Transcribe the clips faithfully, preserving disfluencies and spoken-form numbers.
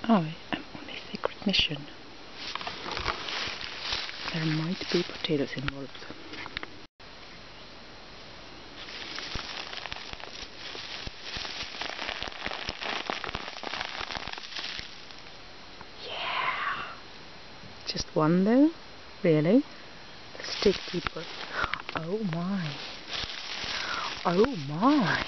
I am on a secret mission. There might be potatoes involved. Yeah! Just one though? Really? Let's dig deeper. Oh my! Oh my!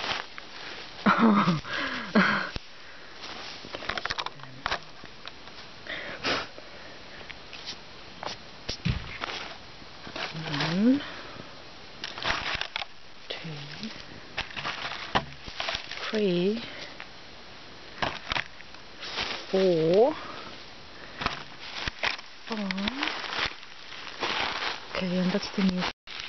One, two, three, four, five. Okay, and that's the new.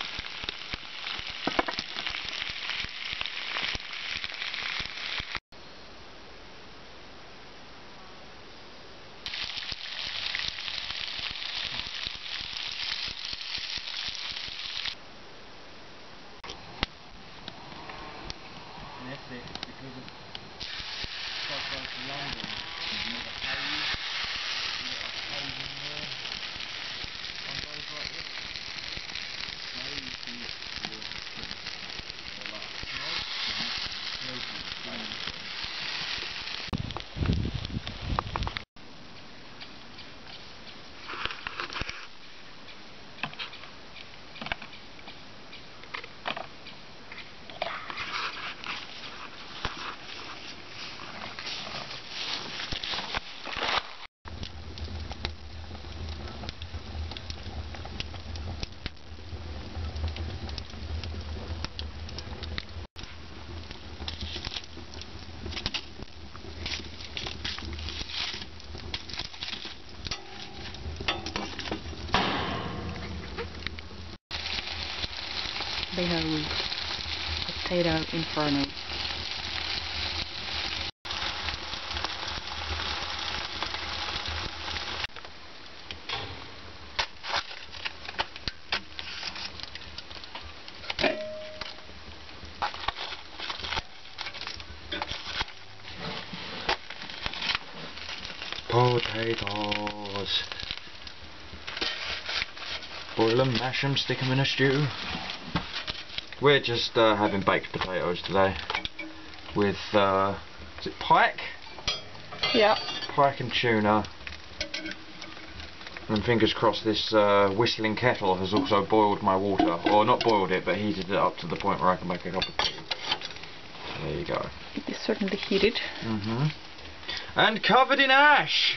Essex, because of stuff like London, you get a haze, you get a haze in there on days like this. Haze is the the like snow, the snow is Behold, potato inferno. potatoes. Boil them, mash them, stick them in a stew. We're just uh, having baked potatoes today with, uh, is it pike? Yeah. Pike and tuna. And fingers crossed this uh, whistling kettle has also boiled my water. Or not boiled it, but heated it up to the point where I can make a cup of tea. There you go. It is certainly heated. Mm-hmm. And covered in ash!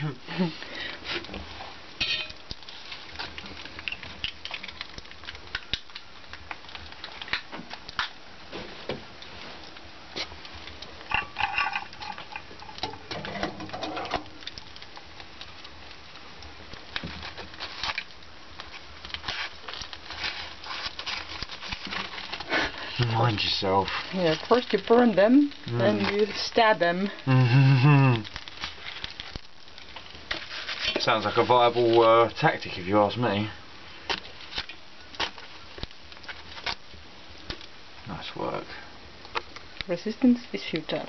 Mind yourself. Yeah, first you burn them, mm. then you stab them. Sounds like a viable uh, tactic if you ask me. Nice work. Resistance is futile.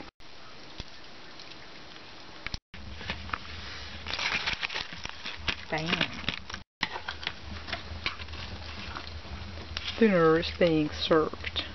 Bam. Dinner is being served.